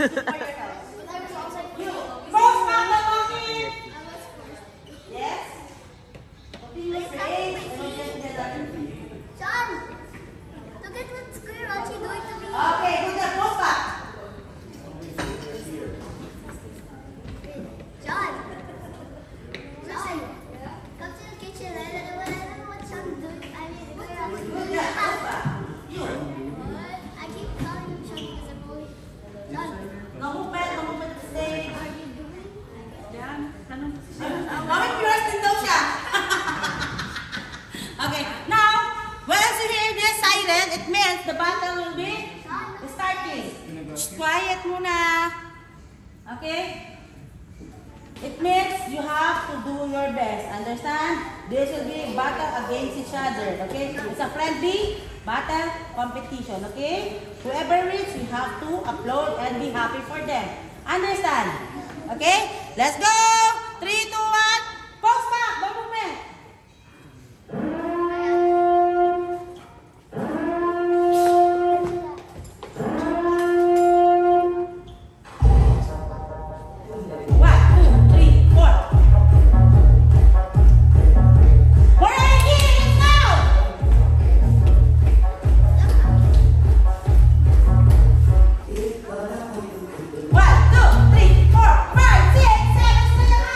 For your health. You. Post back the monkey. Yes. Continue straight. John, look at what Square Archie doing to me. Okay, good. Post back. John. John. Come to the kitchen. I don't know what John doing. I mean, Square Archie Good. doing. Post back. You. I keep calling him John because I'm always John. No movement. No movement to stay. What are you doing? Yan. Anong Bakit viewers din daw siya? Okay, now, once you hear this siren, it means the battle will be starting. Shh, quiet muna. Okay? It means you have to do your best. Understand? This will be battle against each other. Okay? It's a friendly battle competition. Okay? Whoever wins, you have to applaud and be happy for them. Understand? Okay? Let's go! 3, 2, 1. Post back! No movement! One, two, three, four, five, six, seven,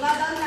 Wala daw